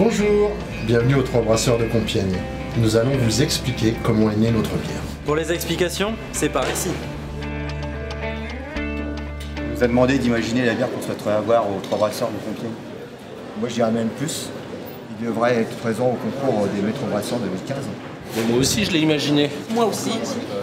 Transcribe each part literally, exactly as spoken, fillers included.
Bonjour, bienvenue aux Trois Brasseurs de Compiègne. Nous allons vous expliquer comment est née notre bière. Pour les explications, c'est par ici. On nous a demandé d'imaginer la bière qu'on souhaiterait avoir aux Trois Brasseurs de Compiègne. Moi je dirais même plus, il devrait être présent au concours des Maîtres Brasseurs deux mille quinze. Et moi aussi je l'ai imaginé. Moi aussi.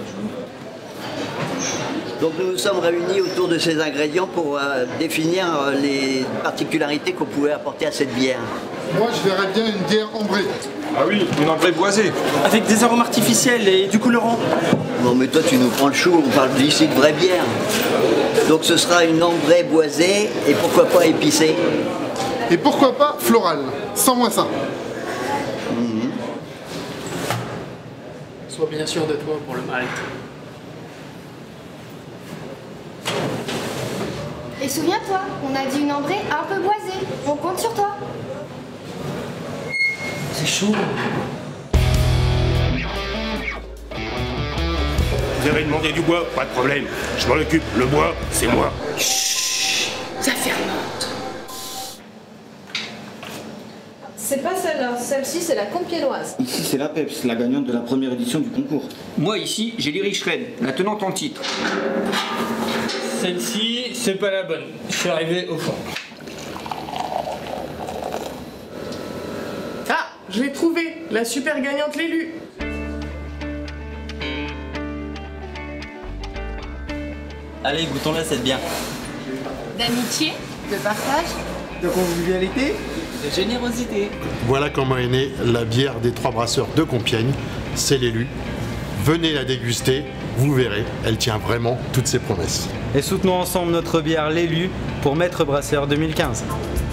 Donc nous nous sommes réunis autour de ces ingrédients pour euh, définir euh, les particularités qu'on pouvait apporter à cette bière. Moi je verrais bien une bière ambrée. Ah oui, une ambrée boisée. Avec des arômes artificiels et du colorant. Non mais toi tu nous prends le chou, on parle ici de vraie bière. Donc ce sera une ambrée boisée et pourquoi pas épicée. Et pourquoi pas florale, sans moins ça. Mmh. Sois bien sûr de toi pour le malt. Et souviens-toi, on a dit une ambrée un peu boisée. On compte sur toi. C'est chaud. Vous avez demandé du bois, pas de problème. Je m'en occupe, le bois, c'est moi. Chut, ça fermente. C'est pas celle-là, celle-ci c'est la compiègnoise. Ici c'est la Peps, la gagnante de la première édition du concours. Moi ici j'ai l'Irish Red, la tenante en titre. Celle-ci, c'est pas la bonne. Je suis arrivé au fond. Ah, je l'ai trouvée, la super gagnante l'élu. Allez, goûtons-la cette bière. D'amitié, de partage. De convivialité. De générosité. Voilà comment est née la bière des Trois Brasseurs de Compiègne. C'est l'élu. Venez la déguster, vous verrez, elle tient vraiment toutes ses promesses. Et soutenons ensemble notre bière l'élu pour Maître Brasseur deux mille quinze.